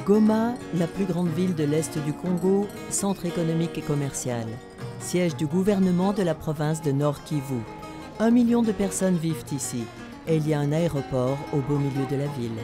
Goma, la plus grande ville de l'Est du Congo, centre économique et commercial, siège du gouvernement de la province de Nord Kivu. 1 million de personnes vivent ici et il y a un aéroport au beau milieu de la ville.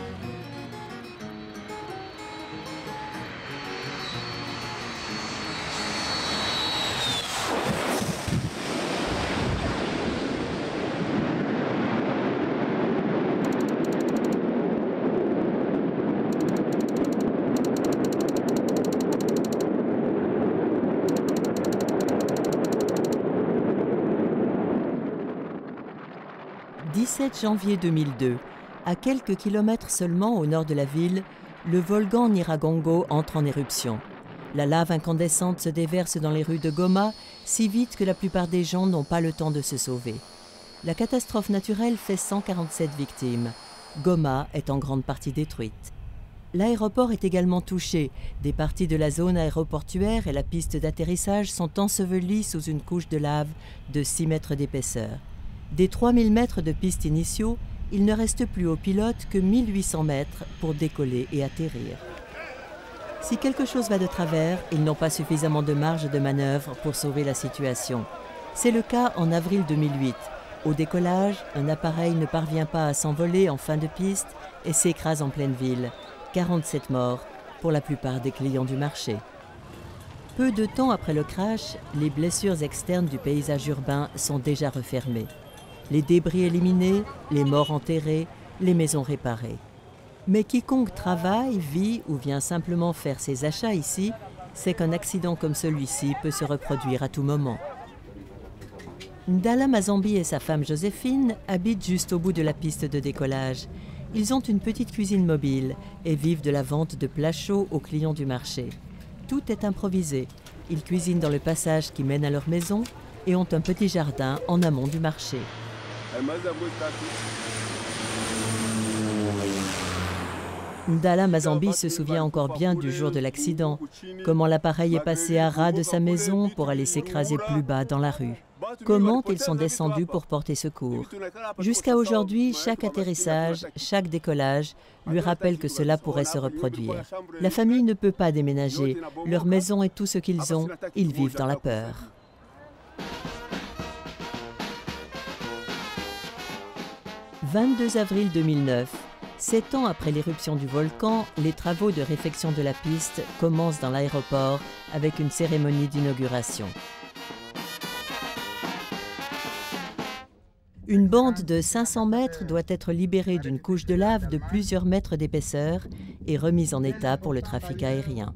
« 17 janvier 2002, à quelques kilomètres seulement au nord de la ville, le volcan Nyiragongo entre en éruption. La lave incandescente se déverse dans les rues de Goma si vite que la plupart des gens n'ont pas le temps de se sauver. La catastrophe naturelle fait 147 victimes. Goma est en grande partie détruite. L'aéroport est également touché. Des parties de la zone aéroportuaire et la piste d'atterrissage sont ensevelies sous une couche de lave de 6 mètres d'épaisseur. Des 3000 mètres de piste initiaux, il ne reste plus aux pilotes que 1800 mètres pour décoller et atterrir. Si quelque chose va de travers, ils n'ont pas suffisamment de marge de manœuvre pour sauver la situation. C'est le cas en avril 2008. Au décollage, un appareil ne parvient pas à s'envoler en fin de piste et s'écrase en pleine ville. 47 morts, pour la plupart des clients du marché. Peu de temps après le crash, les blessures externes du paysage urbain sont déjà refermées. Les débris éliminés, les morts enterrés, les maisons réparées. Mais quiconque travaille, vit ou vient simplement faire ses achats ici, sait qu'un accident comme celui-ci peut se reproduire à tout moment. Ndala Mazambi et sa femme Joséphine habitent juste au bout de la piste de décollage. Ils ont une petite cuisine mobile et vivent de la vente de plats chauds aux clients du marché. Tout est improvisé. Ils cuisinent dans le passage qui mène à leur maison et ont un petit jardin en amont du marché. Ndala Mazambi se souvient encore bien du jour de l'accident, comment l'appareil est passé à ras de sa maison pour aller s'écraser plus bas dans la rue. Comment ils sont descendus pour porter secours. Jusqu'à aujourd'hui, chaque atterrissage, chaque décollage lui rappelle que cela pourrait se reproduire. La famille ne peut pas déménager, leur maison est tout ce qu'ils ont, ils vivent dans la peur. « 22 avril 2009, 7 ans après l'éruption du volcan, les travaux de réfection de la piste commencent dans l'aéroport avec une cérémonie d'inauguration. Une bande de 500 mètres doit être libérée d'une couche de lave de plusieurs mètres d'épaisseur et remise en état pour le trafic aérien.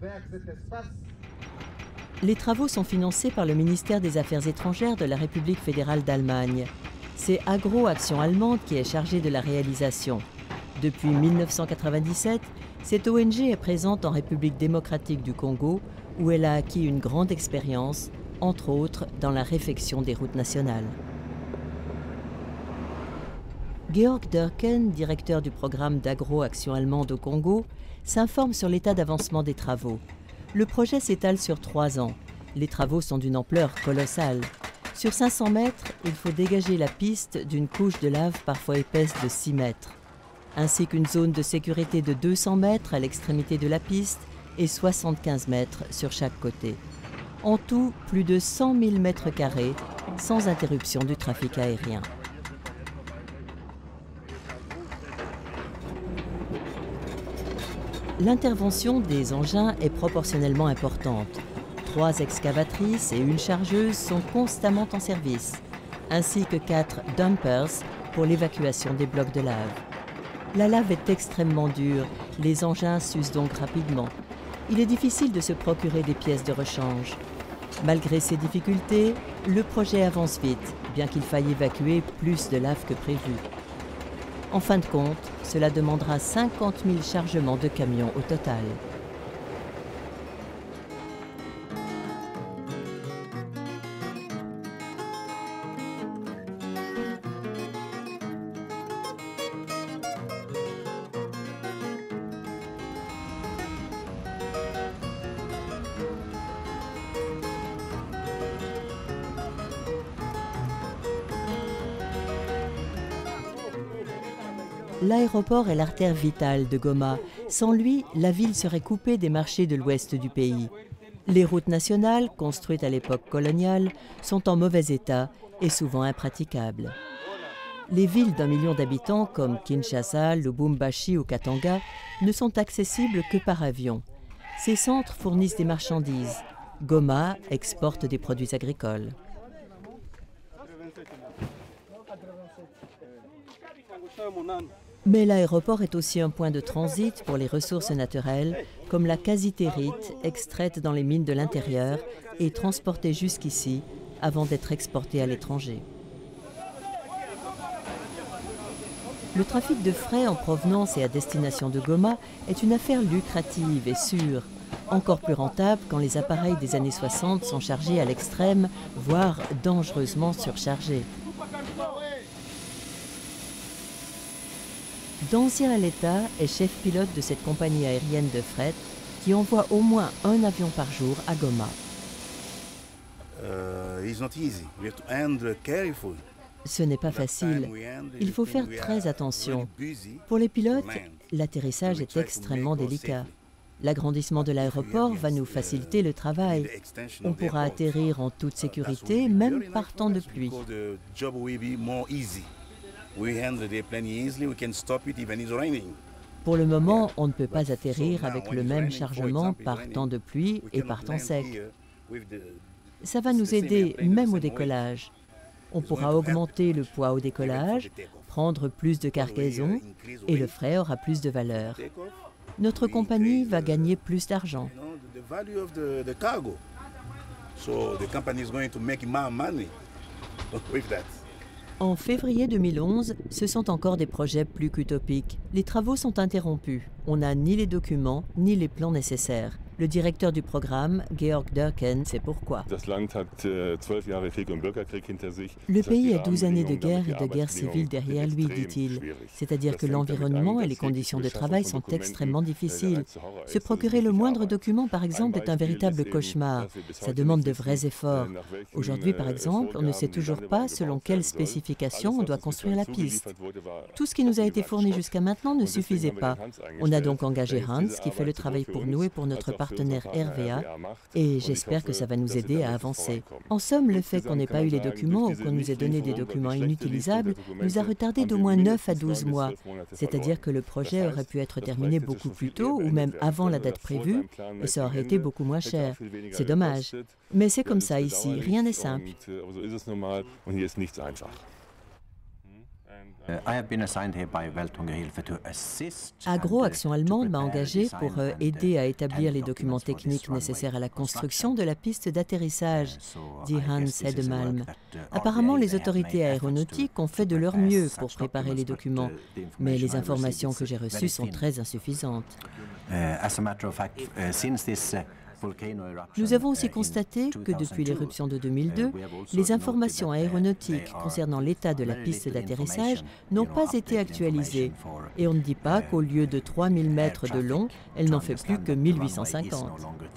Les travaux sont financés par le ministère des Affaires étrangères de la République fédérale d'Allemagne. C'est Agro Action allemande qui est chargée de la réalisation. Depuis 1997, cette ONG est présente en République démocratique du Congo, où elle a acquis une grande expérience, entre autres dans la réfection des routes nationales. Georg Dörken, directeur du programme d'Agro Action allemande au Congo, s'informe sur l'état d'avancement des travaux. Le projet s'étale sur 3 ans. Les travaux sont d'une ampleur colossale. Sur 500 mètres, il faut dégager la piste d'une couche de lave parfois épaisse de 6 mètres, ainsi qu'une zone de sécurité de 200 mètres à l'extrémité de la piste et 75 mètres sur chaque côté. En tout, plus de 100 000 mètres carrés, sans interruption du trafic aérien. L'intervention des engins est proportionnellement importante. 3 excavatrices et une chargeuse sont constamment en service, ainsi que 4 dumpers pour l'évacuation des blocs de lave. La lave est extrêmement dure, les engins s'usent donc rapidement. Il est difficile de se procurer des pièces de rechange. Malgré ces difficultés, le projet avance vite, bien qu'il faille évacuer plus de lave que prévu. En fin de compte, cela demandera 50 000 chargements de camions au total. L'aéroport est l'artère vitale de Goma. Sans lui, la ville serait coupée des marchés de l'ouest du pays. Les routes nationales, construites à l'époque coloniale, sont en mauvais état et souvent impraticables. Les villes d'1 million d'habitants comme Kinshasa, Lubumbashi ou Katanga ne sont accessibles que par avion. Ces centres fournissent des marchandises. Goma exporte des produits agricoles. Mais l'aéroport est aussi un point de transit pour les ressources naturelles, comme la casitérite, extraite dans les mines de l'intérieur et transportée jusqu'ici avant d'être exportée à l'étranger. Le trafic de fret en provenance et à destination de Goma est une affaire lucrative et sûre, encore plus rentable quand les appareils des années 60 sont chargés à l'extrême, voire dangereusement surchargés. Danzia Aleta est chef pilote de cette compagnie aérienne de fret qui envoie au moins un avion par jour à Goma. Ce n'est pas facile. Il faut faire très attention. Pour les pilotes, l'atterrissage est extrêmement délicat. L'agrandissement de l'aéroport va nous faciliter le travail. On pourra atterrir en toute sécurité, même par temps de pluie. Pour le moment, on ne peut pas atterrir avec le même chargement par temps de pluie et par temps sec. Ça va nous aider même au décollage. On pourra augmenter le poids au décollage, prendre plus de cargaison et le fret aura plus de valeur. Notre compagnie va gagner plus d'argent. En février 2011, ce sont encore des projets plus qu'utopiques. Les travaux sont interrompus. On n'a ni les documents, ni les plans nécessaires. Le directeur du programme, Georg Dörken, sait pourquoi. Le pays a 12 années de guerre et de guerre civile derrière lui, dit-il. C'est-à-dire que l'environnement et les conditions de travail sont extrêmement difficiles. Se procurer le moindre document, par exemple, est un véritable cauchemar. Ça demande de vrais efforts. Aujourd'hui, par exemple, on ne sait toujours pas selon quelles spécifications on doit construire la piste. Tout ce qui nous a été fourni jusqu'à maintenant ne suffisait pas. On a donc engagé Hans, qui fait le travail pour nous et pour notre partenaire RVA, et j'espère que ça va nous aider à avancer. En somme, le fait qu'on n'ait pas eu les documents ou qu'on nous ait donné des documents inutilisables nous a retardé d'au moins 9 à 12 mois. C'est-à-dire que le projet aurait pu être terminé beaucoup plus tôt ou même avant la date prévue, et ça aurait été beaucoup moins cher. C'est dommage. Mais c'est comme ça ici, rien n'est simple. Agro Action Allemande m'a engagé pour aider à établir les documents techniques nécessaires à la construction de la piste d'atterrissage, dit Hans Hedemalm. Apparemment, les autorités aéronautiques ont fait de leur mieux pour préparer les documents, mais les informations que j'ai reçues sont très insuffisantes. Nous avons aussi constaté que depuis l'éruption de 2002, les informations aéronautiques concernant l'état de la piste d'atterrissage n'ont pas été actualisées. Et on ne dit pas qu'au lieu de 3000 mètres de long, elle n'en fait plus que 1850.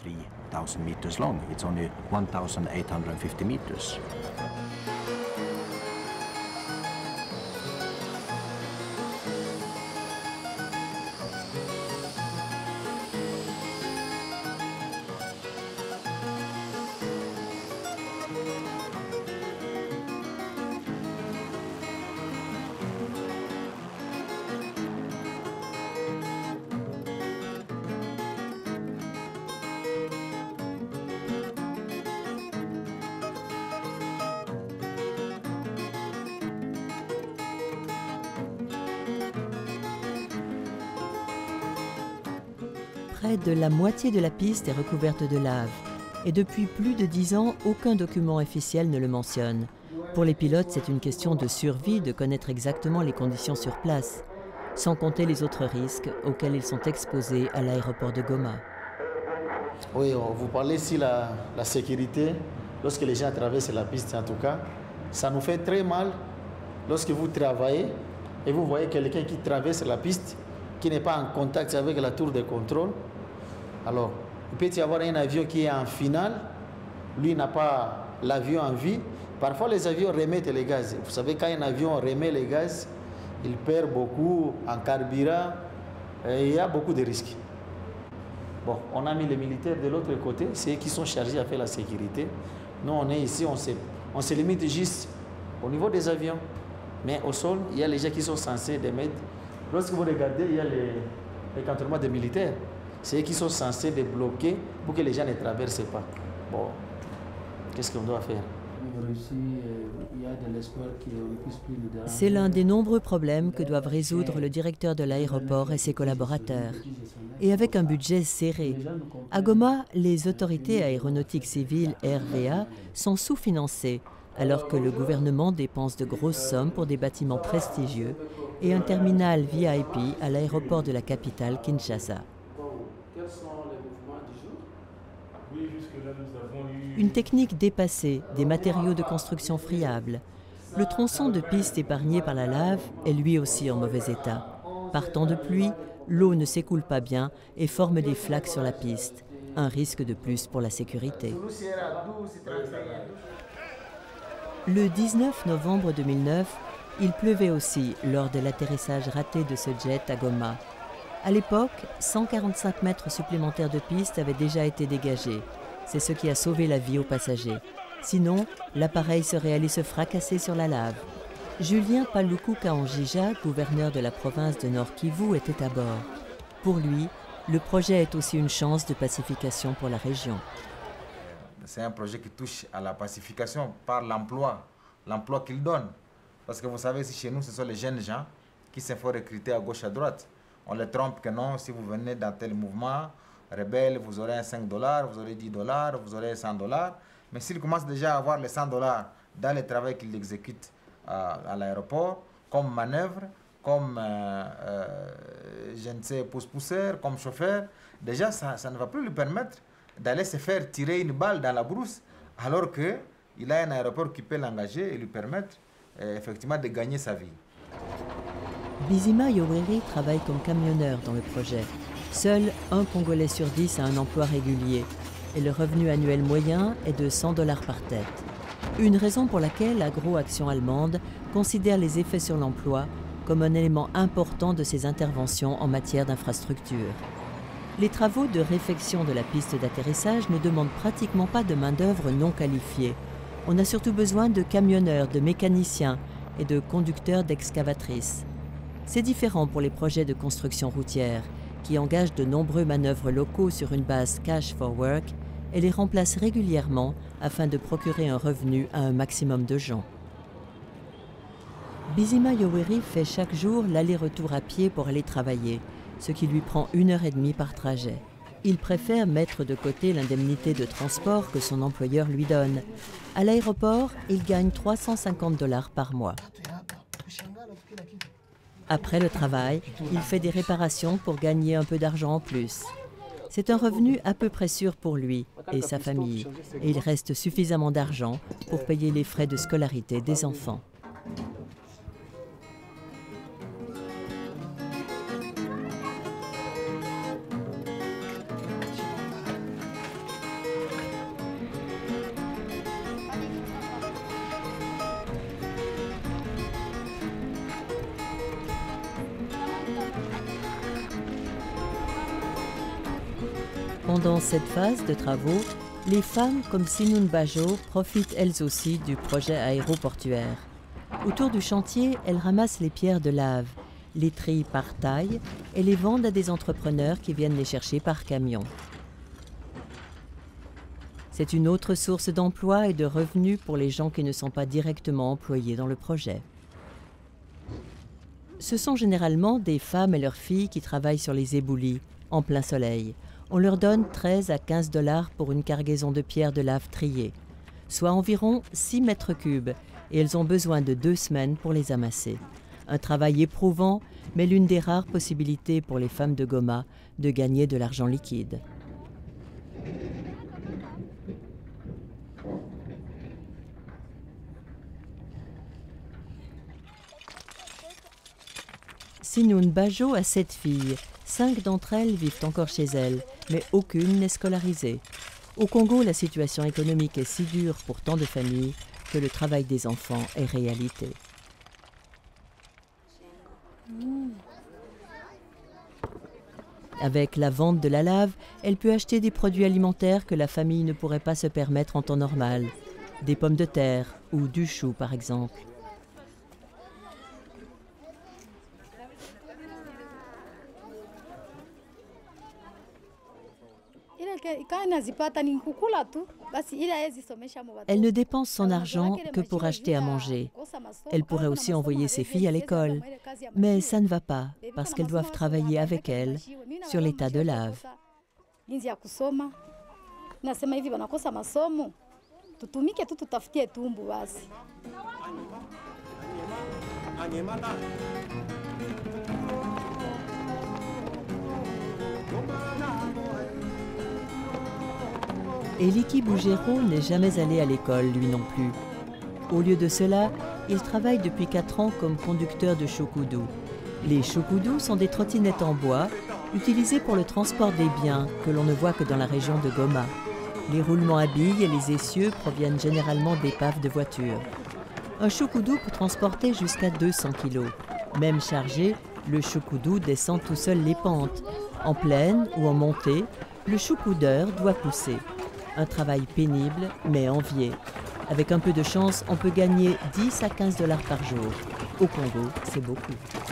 Près de la moitié de la piste est recouverte de lave. Et depuis plus de 10 ans, aucun document officiel ne le mentionne. Pour les pilotes, c'est une question de survie de connaître exactement les conditions sur place, sans compter les autres risques auxquels ils sont exposés à l'aéroport de Goma. Oui, vous parlez ici de la sécurité. Lorsque les gens traversent la piste, en tout cas, ça nous fait très mal lorsque vous travaillez et vous voyez quelqu'un qui traverse la piste, qui n'est pas en contact avec la tour de contrôle. Alors, il peut y avoir un avion qui est en finale, lui n'a pas l'avion en vie. Parfois, les avions remettent les gaz. Vous savez, quand un avion remet les gaz, il perd beaucoup en carburant et il y a beaucoup de risques. Bon, on a mis les militaires de l'autre côté, c'est eux qui sont chargés à faire la sécurité. Nous, on est ici, on se limite juste au niveau des avions. Mais au sol, il y a les gens qui sont censés les mettre. Lorsque vous regardez, il y a les cantonnements des militaires. C'est eux qui sont censés les bloquer pour que les gens ne traversent pas. Bon, qu'est-ce qu'on doit faire? C'est l'un des nombreux problèmes que doivent résoudre le directeur de l'aéroport et ses collaborateurs. Et avec un budget serré. À Goma, les autorités aéronautiques civiles RVA sont sous-financées, alors que le gouvernement dépense de grosses sommes pour des bâtiments prestigieux et un terminal VIP à l'aéroport de la capitale, Kinshasa. Une technique dépassée, des matériaux de construction friables. Le tronçon de piste épargné par la lave est lui aussi en mauvais état. Par temps de pluie, l'eau ne s'écoule pas bien et forme des flaques sur la piste. Un risque de plus pour la sécurité. Le 19 novembre 2009, il pleuvait aussi lors de l'atterrissage raté de ce jet à Goma. À l'époque, 145 mètres supplémentaires de piste avaient déjà été dégagés. C'est ce qui a sauvé la vie aux passagers. Sinon, l'appareil serait allé se fracasser sur la lave. Julien Paluku Kaonjija, gouverneur de la province de Nord Kivu, était à bord. Pour lui, le projet est aussi une chance de pacification pour la région. C'est un projet qui touche à la pacification par l'emploi qu'il donne. Parce que vous savez, ici chez nous, ce sont les jeunes gens qui se font recruter à gauche, à droite. On les trompe que non, si vous venez dans tel mouvement rebelle, vous aurez 5 $, vous aurez 10 $, vous aurez 100 $. Mais s'ils commencent déjà à avoir les 100 $ dans le travail qu'ils exécutent à l'aéroport, comme manœuvre, comme, je ne sais, pousse-pousseur, comme chauffeur, déjà ça ne va plus lui permettre d'aller se faire tirer une balle dans la brousse, alors qu'il a un aéroport qui peut l'engager et lui permettre effectivement de gagner sa vie. Bizima Yoweri travaille comme camionneur dans le projet. Seul un Congolais sur 10 a un emploi régulier et le revenu annuel moyen est de 100 $ par tête. Une raison pour laquelle Agro-Action allemande considère les effets sur l'emploi comme un élément important de ses interventions en matière d'infrastructure. Les travaux de réfection de la piste d'atterrissage ne demandent pratiquement pas de main-d'œuvre non qualifiée. On a surtout besoin de camionneurs, de mécaniciens et de conducteurs d'excavatrices. C'est différent pour les projets de construction routière, qui engagent de nombreux manœuvres locaux sur une base cash for work et les remplacent régulièrement afin de procurer un revenu à un maximum de gens. Bizima Yoweri fait chaque jour l'aller-retour à pied pour aller travailler, ce qui lui prend 1h30 par trajet. Il préfère mettre de côté l'indemnité de transport que son employeur lui donne. À l'aéroport, il gagne 350 $ par mois. Après le travail, il fait des réparations pour gagner un peu d'argent en plus. C'est un revenu à peu près sûr pour lui et sa famille, et il reste suffisamment d'argent pour payer les frais de scolarité des enfants. Pendant cette phase de travaux, les femmes comme Sinoun Bajo profitent elles aussi du projet aéroportuaire. Autour du chantier, elles ramassent les pierres de lave, les trient par taille et les vendent à des entrepreneurs qui viennent les chercher par camion. C'est une autre source d'emploi et de revenus pour les gens qui ne sont pas directement employés dans le projet. Ce sont généralement des femmes et leurs filles qui travaillent sur les éboulis, en plein soleil. On leur donne 13 à 15 $ pour une cargaison de pierres de lave triées, soit environ 6 mètres cubes, et elles ont besoin de 2 semaines pour les amasser. Un travail éprouvant, mais l'une des rares possibilités pour les femmes de Goma de gagner de l'argent liquide. Sinoun Bajo a 7 filles. 5 d'entre elles vivent encore chez elles, mais aucune n'est scolarisée. Au Congo, la situation économique est si dure pour tant de familles que le travail des enfants est réalité. Avec la vente de la lave, elle peut acheter des produits alimentaires que la famille ne pourrait pas se permettre en temps normal. Des pommes de terre ou du chou, par exemple. Elle ne dépense son argent que pour acheter à manger. Elle pourrait aussi envoyer ses filles à l'école, mais ça ne va pas parce qu'elles doivent travailler avec elle sur les tas de lave. Eliki Bougero n'est jamais allé à l'école, lui non plus. Au lieu de cela, il travaille depuis 4 ans comme conducteur de chokoudou. Les chokoudous sont des trottinettes en bois utilisées pour le transport des biens que l'on ne voit que dans la région de Goma. Les roulements à billes et les essieux proviennent généralement d'épaves de voitures. Un chokoudou peut transporter jusqu'à 200 kg. Même chargé, le chokoudou descend tout seul les pentes. En plaine ou en montée, le chokoudeur doit pousser. Un travail pénible, mais envié. Avec un peu de chance, on peut gagner 10 à 15 $ par jour. Au Congo, c'est beaucoup.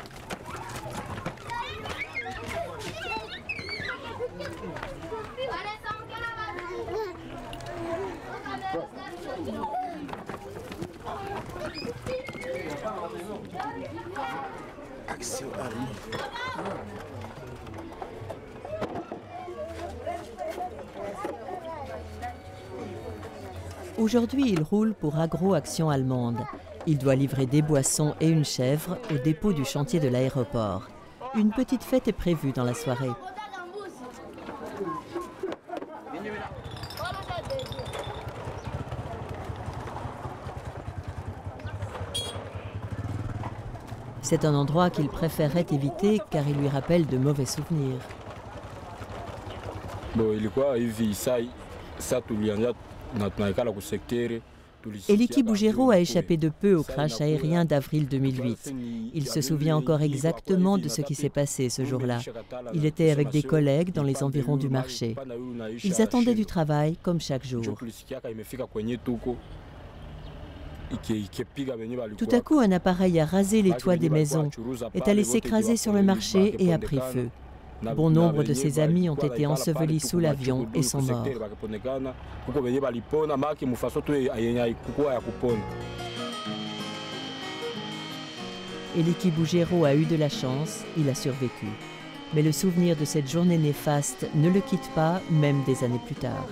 Aujourd'hui, il roule pour Agro Action Allemande. Il doit livrer des boissons et une chèvre au dépôt du chantier de l'aéroport. Une petite fête est prévue dans la soirée. C'est un endroit qu'il préférerait éviter car il lui rappelle de mauvais souvenirs. Eliki Bougero a échappé de peu au crash aérien d'avril 2008. Il se souvient encore exactement de ce qui s'est passé ce jour-là. Il était avec des collègues dans les environs du marché. Ils attendaient du travail comme chaque jour. Tout à coup, un appareil a rasé les toits des maisons, est allé s'écraser sur le marché et a pris feu. Bon nombre de ses amis ont été ensevelis sous l'avion et sont morts. Eliki Bougero a eu de la chance, il a survécu. Mais le souvenir de cette journée néfaste ne le quitte pas, même des années plus tard.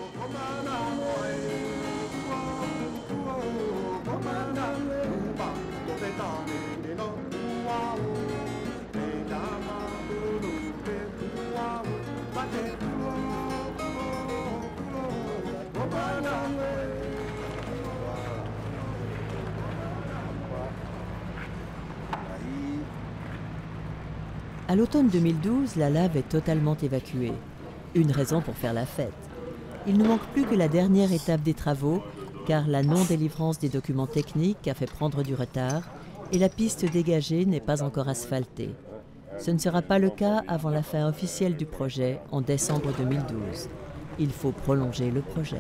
À l'automne 2012, la lave est totalement évacuée. Une raison pour faire la fête. Il ne manque plus que la dernière étape des travaux, car la non-délivrance des documents techniques a fait prendre du retard et la piste dégagée n'est pas encore asphaltée. Ce ne sera pas le cas avant la fin officielle du projet en décembre 2012. Il faut prolonger le projet.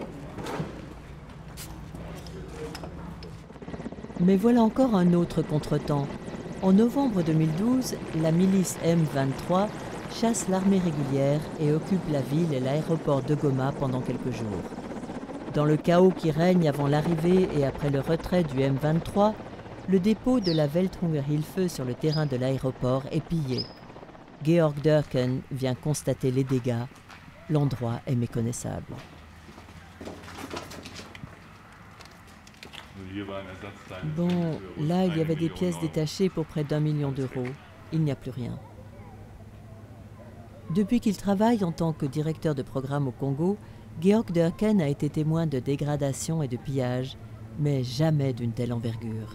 Mais voilà encore un autre contretemps. En novembre 2012, la milice M23 chasse l'armée régulière et occupe la ville et l'aéroport de Goma pendant quelques jours. Dans le chaos qui règne avant l'arrivée et après le retrait du M23, le dépôt de la Welthungerhilfe sur le terrain de l'aéroport est pillé. Georg Dörken vient constater les dégâts. L'endroit est méconnaissable. Bon, là, il y avait des pièces détachées pour près d'1 million d'euros. Il n'y a plus rien. Depuis qu'il travaille en tant que directeur de programme au Congo, Georg Dörken a été témoin de dégradation et de pillage, mais jamais d'une telle envergure.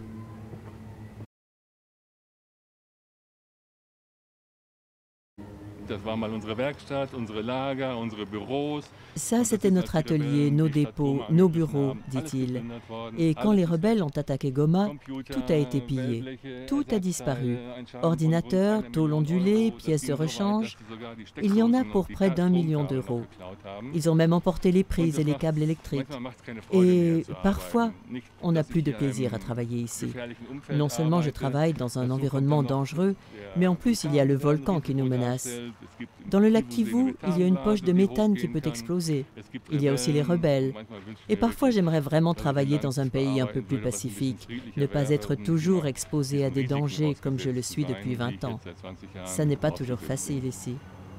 Ça, c'était notre atelier, nos dépôts, nos bureaux, dit-il. Et quand les rebelles ont attaqué Goma, tout a été pillé. tout a disparu. Ordinateurs, tôles ondulées, pièces de rechange. Il y en a pour près d'1 million d'euros. Ils ont même emporté les prises et les câbles électriques. Et parfois, on n'a plus de plaisir à travailler ici. Non seulement je travaille dans un environnement dangereux, mais en plus il y a le volcan qui nous menace. Dans le lac Kivu, il y a une poche de méthane qui peut exploser. Il y a aussi les rebelles. Et parfois j'aimerais vraiment travailler dans un pays un peu plus pacifique, ne pas être toujours exposé à des dangers comme je le suis depuis 20 ans. Ça n'est pas toujours facile ici.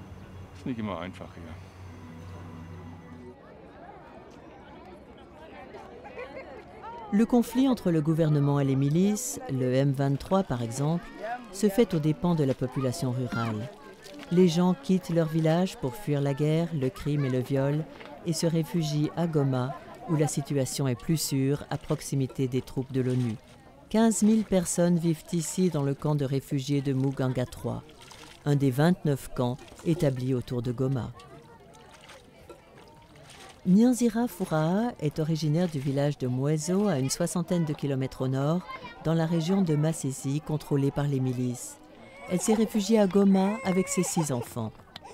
Le conflit entre le gouvernement et les milices, le M23 par exemple, se fait aux dépens de la population rurale. Les gens quittent leur village pour fuir la guerre, le crime et le viol et se réfugient à Goma, où la situation est plus sûre, à proximité des troupes de l'ONU. 15 000 personnes vivent ici dans le camp de réfugiés de Muganga 3, un des 29 camps établis autour de Goma. Nyanzira Furaha est originaire du village de Mweso, à une soixantaine de kilomètres au nord, dans la région de Masisi, contrôlée par les milices. Elle s'est réfugiée à Goma avec ses 6 enfants.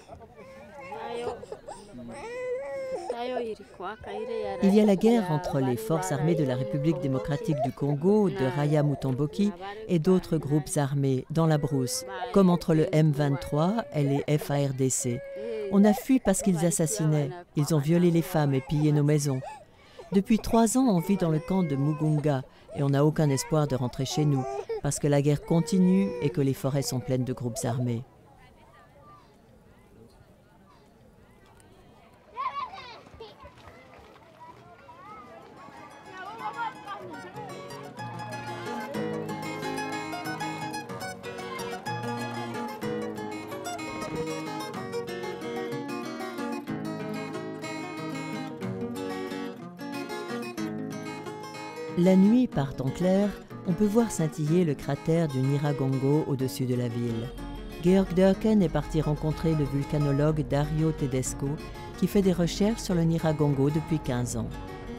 Il y a la guerre entre les forces armées de la République démocratique du Congo, de Raya Mutomboki, et d'autres groupes armés dans la brousse, comme entre le M23 et les FARDC. On a fui parce qu'ils assassinaient, ils ont violé les femmes et pillé nos maisons. Depuis 3 ans, on vit dans le camp de Mugunga et on n'a aucun espoir de rentrer chez nous, parce que la guerre continue et que les forêts sont pleines de groupes armés. La nuit, par temps clair, on peut voir scintiller le cratère du Nyiragongo au-dessus de la ville. Georg Dörken est parti rencontrer le volcanologue Dario Tedesco, qui fait des recherches sur le Nyiragongo depuis 15 ans.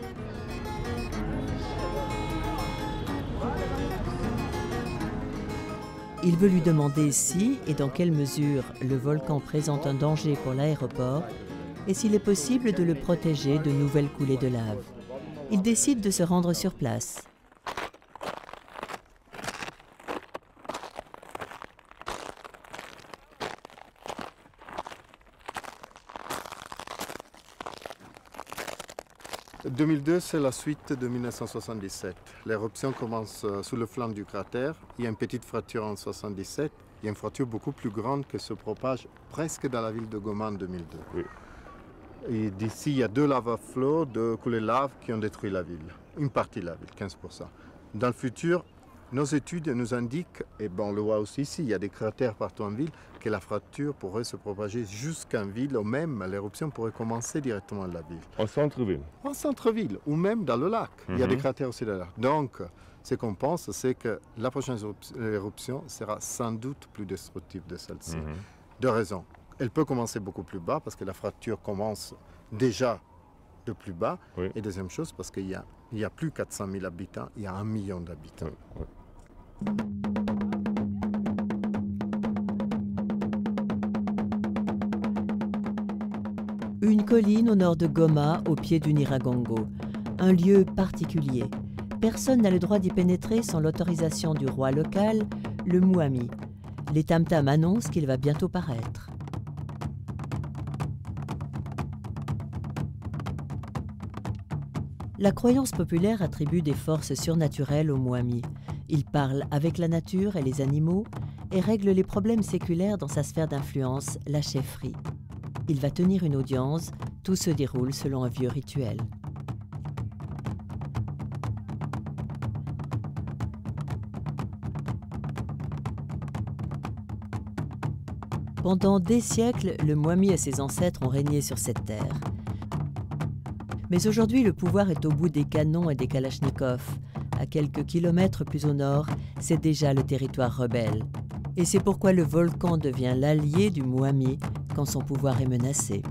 Il veut lui demander si et dans quelle mesure le volcan présente un danger pour l'aéroport et s'il est possible de le protéger de nouvelles coulées de lave. Il décide de se rendre sur place. « 2002, c'est la suite de 1977. L'éruption commence sous le flanc du cratère. Il y a une petite fracture en 1977. Il y a une fracture beaucoup plus grande qui se propage presque dans la ville de Goma en 2002. Oui. Et d'ici, il y a 2 lava flows, 2 coulées de lave qui ont détruit la ville. Une partie de la ville, 15%. Dans le futur, nos études nous indiquent, et bon, on le voit aussi ici, il y a des cratères partout en ville, que la fracture pourrait se propager jusqu'en ville, ou même l'éruption pourrait commencer directement dans la ville. En centre-ville? En centre-ville, ou même dans le lac. Il y a des cratères aussi dans le lac. Donc, ce qu'on pense, c'est que la prochaine éruption sera sans doute plus destructive de celle-ci. 2 raisons. Elle peut commencer beaucoup plus bas, parce que la fracture commence déjà de plus bas. Oui. Et deuxième chose, parce qu'il y a plus 400 000 habitants, il y a 1 million d'habitants. Oui. Une colline au nord de Goma, au pied du Nyiragongo. Un lieu particulier. Personne n'a le droit d'y pénétrer sans l'autorisation du roi local, le Mouami. Les tam-tams annoncent qu'il va bientôt paraître. La croyance populaire attribue des forces surnaturelles au Mouami. Il parle avec la nature et les animaux et règle les problèmes séculaires dans sa sphère d'influence, la chefferie. Il va tenir une audience, tout se déroule selon un vieux rituel. Pendant des siècles, le Mouami et ses ancêtres ont régné sur cette terre. Mais aujourd'hui, le pouvoir est au bout des canons et des kalachnikovs. À quelques kilomètres plus au nord, c'est déjà le territoire rebelle. Et c'est pourquoi le volcan devient l'allié du Mouami quand son pouvoir est menacé.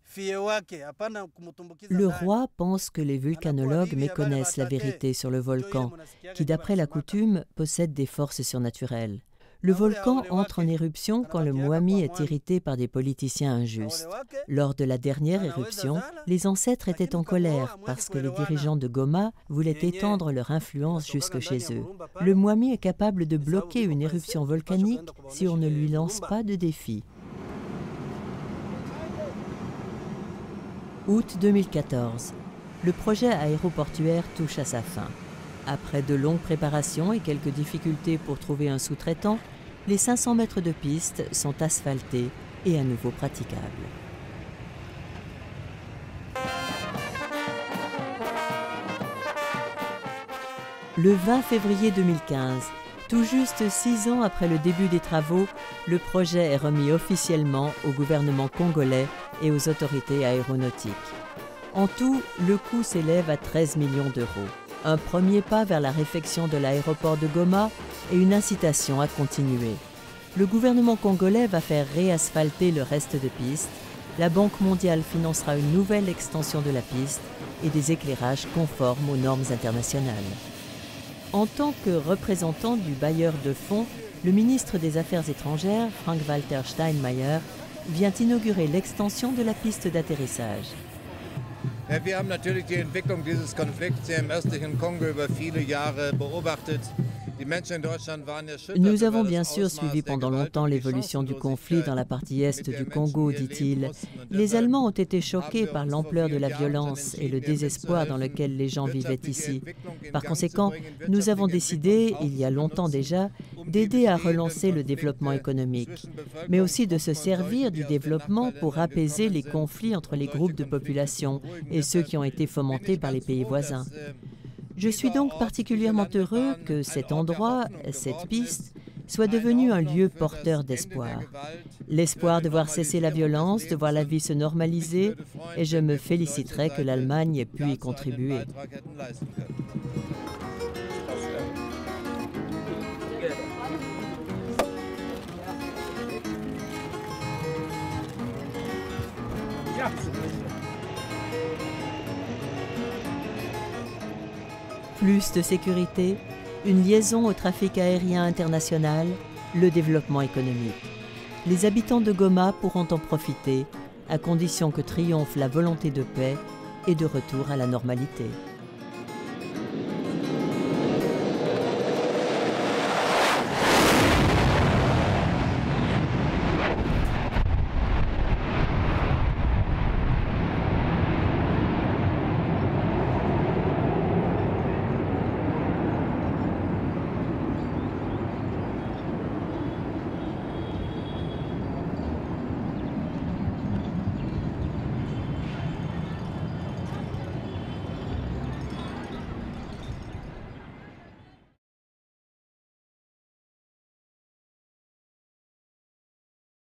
Le roi pense que les volcanologues méconnaissent la vérité sur le volcan, qui d'après la coutume possède des forces surnaturelles. Le volcan entre en éruption quand le Mwami est irrité par des politiciens injustes. Lors de la dernière éruption, les ancêtres étaient en colère parce que les dirigeants de Goma voulaient étendre leur influence jusque chez eux. Le Mwami est capable de bloquer une éruption volcanique si on ne lui lance pas de défi. Août 2014. Le projet aéroportuaire touche à sa fin. Après de longues préparations et quelques difficultés pour trouver un sous-traitant, les 500 mètres de piste sont asphaltés et à nouveau praticables. Le 20 février 2015, tout juste 6 ans après le début des travaux, le projet est remis officiellement au gouvernement congolais et aux autorités aéronautiques. En tout, le coût s'élève à 13 millions d'euros. Un premier pas vers la réfection de l'aéroport de Goma et une incitation à continuer. Le gouvernement congolais va faire réasphalter le reste de piste. La Banque mondiale financera une nouvelle extension de la piste et des éclairages conformes aux normes internationales. En tant que représentant du bailleur de fonds, le ministre des Affaires étrangères, Frank-Walter Steinmeier, vient inaugurer l'extension de la piste d'atterrissage. Wir haben natürlich die Entwicklung dieses Konflikts hier im östlichen Kongo über viele Jahre beobachtet. Nous avons bien sûr suivi pendant longtemps l'évolution du conflit dans la partie est du Congo, dit-il. Les Allemands ont été choqués par l'ampleur de la violence et le désespoir dans lequel les gens vivaient ici. Par conséquent, nous avons décidé, il y a longtemps déjà, d'aider à relancer le développement économique, mais aussi de se servir du développement pour apaiser les conflits entre les groupes de population et ceux qui ont été fomentés par les pays voisins. Je suis donc particulièrement heureux que cet endroit, cette piste, soit devenu un lieu porteur d'espoir. L'espoir de voir cesser la violence, de voir la vie se normaliser, et je me féliciterai que l'Allemagne ait pu y contribuer. Plus de sécurité, une liaison au trafic aérien international, le développement économique. Les habitants de Goma pourront en profiter, à condition que triomphe la volonté de paix et de retour à la normalité.